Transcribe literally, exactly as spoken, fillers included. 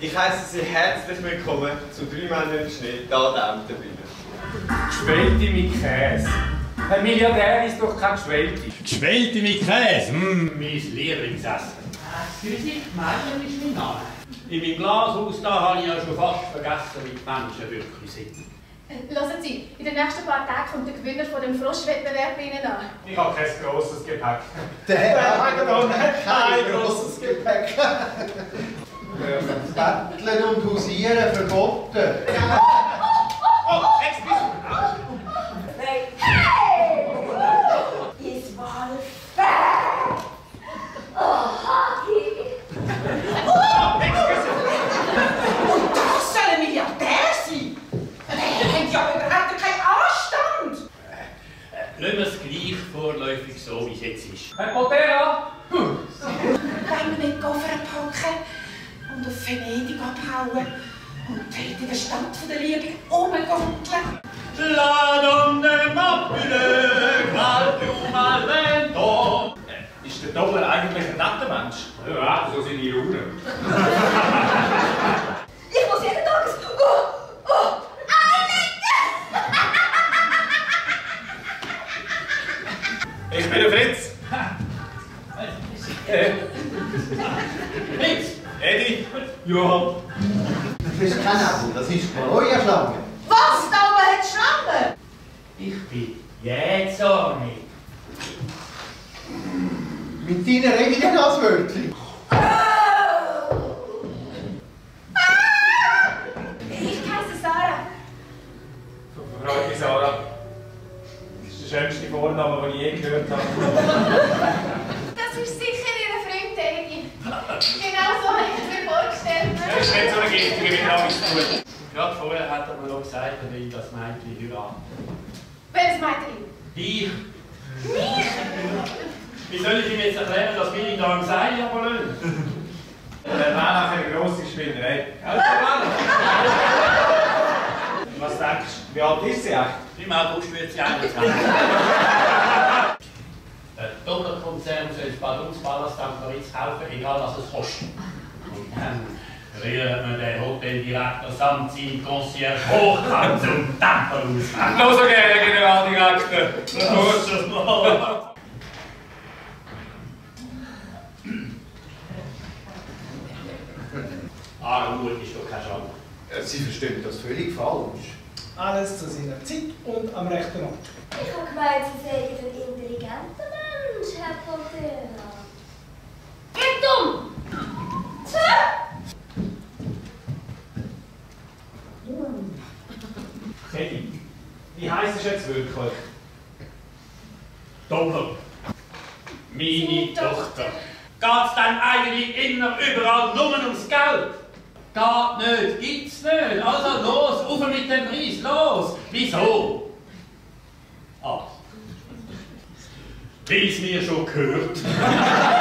Ich heiße Sie herzlich willkommen zu «Drei Männer im Schnee», hier an der Ämterbühne. Schwelte mit Käse. Ein Milliardär ist doch kein Schwelte. Schwelte mit Käse? Mmh, mein Lieblingsessen. Excuse, meine ist mein Name. In meinem Glashaus da habe ich ja schon fast vergessen, wie die Menschen wirklich sind. Hören Sie, in den nächsten paar Tagen kommt der Gewinner von dem Froschwettbewerb bei Ihnen an. Ich habe kein grosses Gepäck. Der hat kein grosses Gepäck. Betteln und Hausieren verboten. Oh, excuse. Hey! Es war fair! Oh, Haki! Oh, excuse. Und das soll ein Milliardär sein? Der hat ja überhaupt keinen Anstand! Lassen wir es gleich vorläufig so, wie es jetzt ist. Herr Potera! Wenn wir nicht Koffer packen und auf Venedig abhauen und dort in der Stadt der Liebe rumgunkeln. La donne mobile, calcium al vento. Ist der Dobler eigentlich ein netter Mensch? Ja, so sind die Runen. Ich muss jeden Tag ein... Oh, oh, Ich bin der Fritz. äh, Fritz! Eddie. Johann. Das ist kein Nebel, das ist Feuerschlange. Was? Da oben hat Schlangen? Ich bin jähzornig. Mit deiner eigenen Naswörtchen. Ich heiße Sarah. Freut mich, Sarah. Das ist der schönste Vorname, den ich je gehört habe. Das ist sicher Ihre Freund Eddie. Genau so habe ich es mir vorgestellt. Das ist nicht so eine giftige, wie alles tut. Gerade vorher hat er mir noch gesagt, er will das Mädchen heiraten. Welches Mädchen? Dich? Wie soll ich ihm jetzt erklären, dass wir ihn da im Seil aber lassen? Der wäre nachher eine grosse Spinnerei. Was denkst du, wie alt ist sie echt? Im August wird sie einundzwanzig. Der Doppelkonzern soll das Bad Unspalast am Paris kaufen, egal was es kostet. Und dann rühren wir den Hoteldirektor samt seinem Concierge hochkant zum Tempel aus. Los, okay, Herr Generaldirektor. Los, das mal. Armut ist doch keine Schande. Sie verstehen das völlig falsch. Alles zu seiner Zeit und am rechten Ort. Ich habe gemeint, Sie seien ein intelligenter Mensch, Herr Potera. Geht um! Eddie, wie heisst es jetzt wirklich? Dobler. Meine Tochter. Geht's dann eigentlich immer überall nur ums Geld? Geht nicht, gibt's nicht. Also los, auf mit dem Preis, los. Wieso? Ah. Weil es mir schon gehört.